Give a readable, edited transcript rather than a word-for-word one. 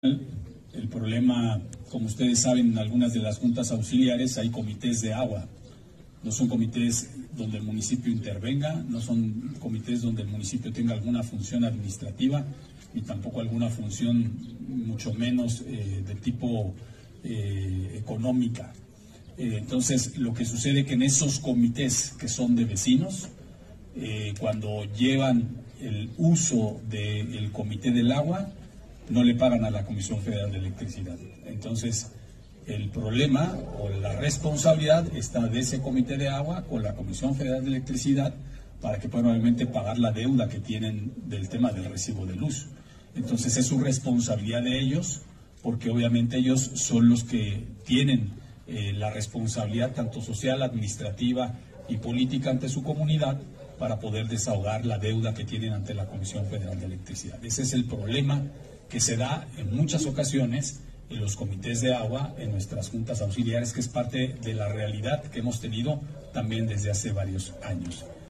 El problema, como ustedes saben, en algunas de las juntas auxiliares hay comités de agua. No son comités donde el municipio intervenga, no son comités donde el municipio tenga alguna función administrativa, ni tampoco alguna función, mucho menos de tipo económica. Entonces, lo que sucede es que en esos comités que son de vecinos, cuando llevan el uso del comité del agua, no le pagan a la Comisión Federal de Electricidad. Entonces, el problema o la responsabilidad está de ese comité de agua con la Comisión Federal de Electricidad para que puedan obviamente pagar la deuda que tienen del tema del recibo de luz. Entonces, es su responsabilidad de ellos, porque obviamente ellos son los que tienen la responsabilidad tanto social, administrativa y política ante su comunidad para poder desahogar la deuda que tienen ante la Comisión Federal de Electricidad. Ese es el problema que se da en muchas ocasiones en los comités de agua, en nuestras juntas auxiliares, que es parte de la realidad que hemos tenido también desde hace varios años.